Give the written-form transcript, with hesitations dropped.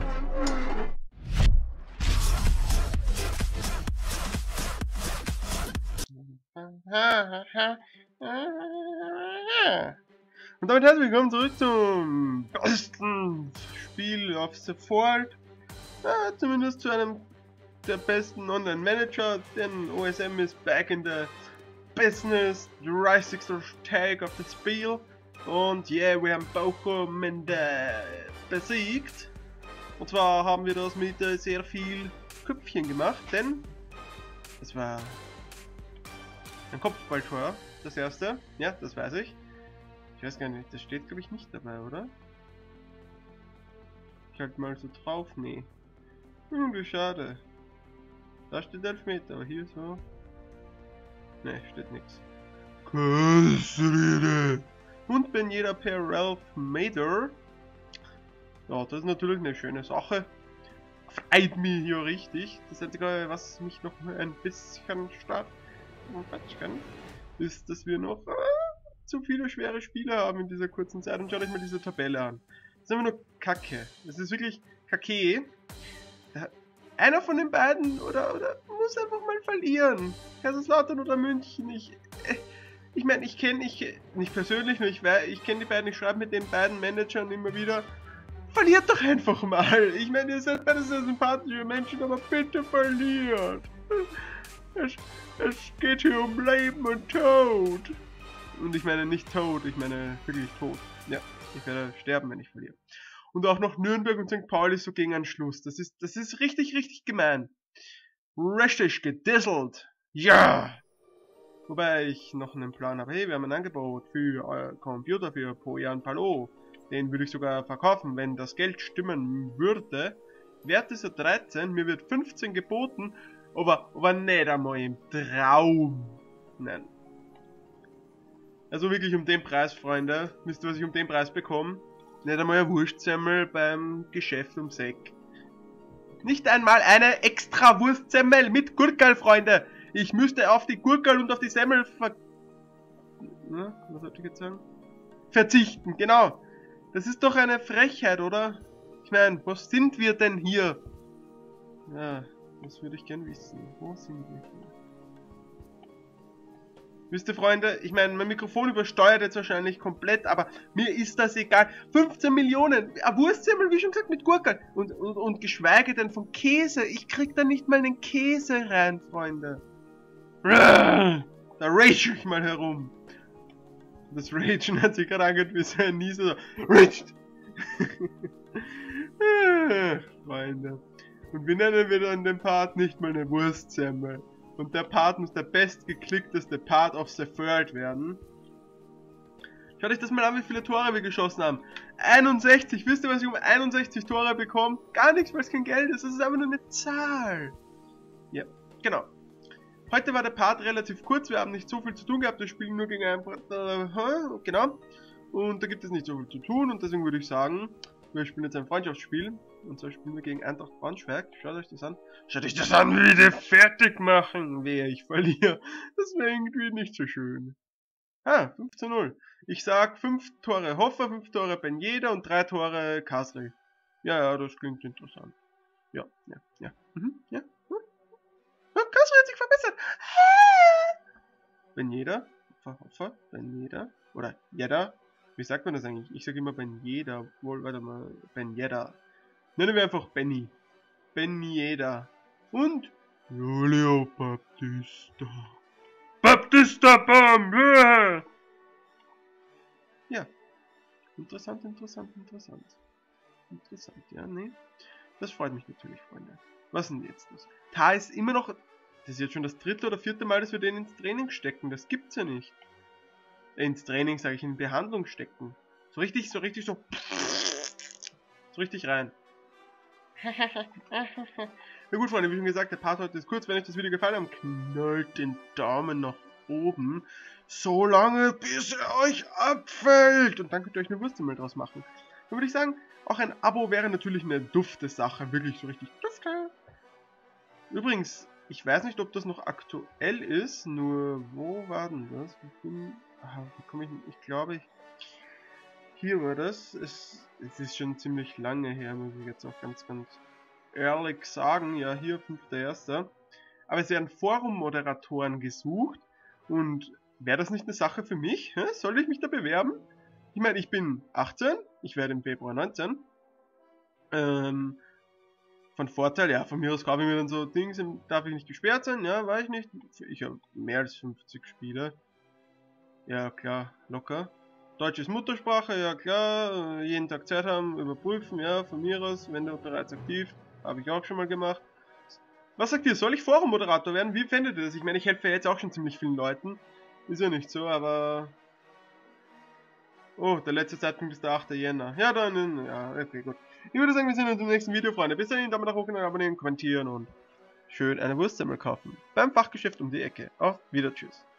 Und damit herzlich willkommen zurück zum besten Spiel auf Support. Ja, zumindest zu einem der besten Online-Manager, denn OSM ist back in the business, the reisigste Tag of the Spiel. Und yeah, wir haben Bochum besiegt. Und zwar haben wir das mit sehr viel Köpfchen gemacht, denn es war ein Kopfballtor, das erste. Ja, das weiß ich. Ich weiß gar nicht, das steht glaube ich nicht dabei, oder? Ich halt mal so drauf, nee. Wie schade. Da steht Elfmeter, aber hier so. Ne, steht nichts. Und bin jeder per Ralph Mader. Ja, das ist natürlich eine schöne Sache. Freut mich hier richtig. Das Einzige, was mich noch ein bisschen stört, ist, dass wir noch zu viele schwere Spiele haben in dieser kurzen Zeit. Und schaut euch mal diese Tabelle an. Das ist einfach nur Kacke. Das ist wirklich Kacke. Einer von den beiden oder muss einfach mal verlieren. Kaiserslautern oder München. Ich meine, ich kenne nicht persönlich, nur ich kenne die beiden, ich schreibe mit den beiden Managern immer wieder. Verliert doch einfach mal. Ich meine, ihr seid beide sehr sympathische Menschen, aber bitte verliert. Es geht hier um Leben und Tod. Und ich meine nicht Tod, ich meine wirklich Tod. Ja, ich werde sterben, wenn ich verliere. Und auch noch Nürnberg und St. Pauli so gegen einen Schluss. Das ist richtig gemein. Richtig gedisselt. Ja! Wobei ich noch einen Plan habe. Hey, wir haben ein Angebot für euer Computer für Pojan Palo. Den würde ich sogar verkaufen, wenn das Geld stimmen würde. Wert ist er 13, mir wird 15 geboten, aber nicht einmal im Traum. Nein. Also wirklich um den Preis, Freunde. Wisst ihr, was ich um den Preis bekomme? Nicht einmal ein Wurstsemmel beim Geschäft ums Eck. Nicht einmal eine extra Wurstsemmel mit Gurkel, Freunde. Ich müsste auf die Gurkel und auf die Semmel was sollte ich jetzt sagen? Verzichten, genau. Das ist doch eine Frechheit, oder? Ich meine, was sind wir denn hier? Ja, das würde ich gern wissen. Wo sind wir hier? Wisst ihr, Freunde, ich meine, mein Mikrofon übersteuert jetzt wahrscheinlich komplett, aber mir ist das egal. 15 Millionen, ein Wurstsemmel, wie schon gesagt, mit Gurken. Und geschweige denn von Käse. Ich krieg da nicht mal einen Käse rein, Freunde. Da rage ich mal herum. Das Ragen hat sich gerade angehört wie so ein Nieser. Raged! Freunde. Und wie nennen wir dann den Part nicht mal eine Wurstsemmel? Und der Part muss der bestgeklickteste Part of the World werden. Schaut euch das mal an, wie viele Tore wir geschossen haben. 61. Wisst ihr, was ich um 61 Tore bekomme? Gar nichts, weil es kein Geld ist. Das ist einfach nur eine Zahl. Ja, genau. Heute war der Part relativ kurz. Wir haben nicht so viel zu tun gehabt. Wir spielen nur gegen einen... genau. Und da gibt es nicht so viel zu tun. Und deswegen würde ich sagen, wir spielen jetzt ein Freundschaftsspiel. Und zwar spielen wir gegen Eintracht Braunschweig. Schaut euch das an. Schaut euch das an, wie die fertig machen. Wer ich verliere. Das wäre irgendwie nicht so schön. 5:0. Ich sag 5 Tore Hoffer, 5 Tore Ben Yedder und 3 Tore Kasri. Ja, das klingt interessant. Ja. Ja. Oh, Kasri hat sich verbessert. Ben Yedder. Hoffer, Ben Yedder. Oder Yedder. Wie sagt man das eigentlich? Ich sage immer Ben Yedder. Obwohl, warte mal. Ben Yedder. Nennen wir einfach Benny. Ben Yedder. Und Julio Baptista. Baptista Bam! Ja. Interessant, ja, nee. Das freut mich natürlich, Freunde. Was denn jetzt los? Ta ist immer noch... Das ist jetzt schon das 3. oder 4. Mal, dass wir den ins Training stecken. Das gibt's ja nicht. Ins Training, sage ich, in Behandlung stecken. So richtig rein. Na gut, Freunde, wie schon gesagt, der Part heute ist kurz. Wenn euch das Video gefallen hat, knallt den Daumen nach oben. So lange, bis er euch abfällt. Und dann könnt ihr euch eine Wurstsemmel draus machen. Dann würde ich sagen, auch ein Abo wäre natürlich eine dufte Sache. Wirklich so richtig dufte. Übrigens, ich weiß nicht, ob das noch aktuell ist. Nur, wo war denn das? Wie komme ich... Ich glaube, Hier war das. Es ist schon ziemlich lange her, muss ich jetzt auch ganz ehrlich sagen. Ja, hier 5.1. Aber es werden Forum-Moderatoren gesucht. Und wäre das nicht eine Sache für mich? Hä? Soll ich mich da bewerben? Ich meine, ich bin 18, ich werde im Februar 19. Von Vorteil, ja, von mir aus kaufe ich mir dann so Dings, darf ich nicht gesperrt sein, ja, weiß ich nicht. Ich habe mehr als 50 Spiele. Ja, klar, locker. Deutsch ist Muttersprache, ja klar, jeden Tag Zeit haben, überprüfen, ja, von mir aus, wenn du bereits aktiv, habe ich auch schon mal gemacht. Was sagt ihr, soll ich Forum-Moderator werden? Wie fändet ihr das? Ich meine, ich helfe ja jetzt auch schon ziemlich vielen Leuten. Ist ja nicht so, aber... Oh, der letzte Zeitpunkt ist der 8. Jänner. Ja, dann, ja, okay, gut. Ich würde sagen, wir sehen uns im nächsten Video, Freunde. Bis dahin, Daumen nach oben, abonnieren, kommentieren und schön eine Wurstsemmel kaufen. Beim Fachgeschäft um die Ecke. Auf Wieder, tschüss.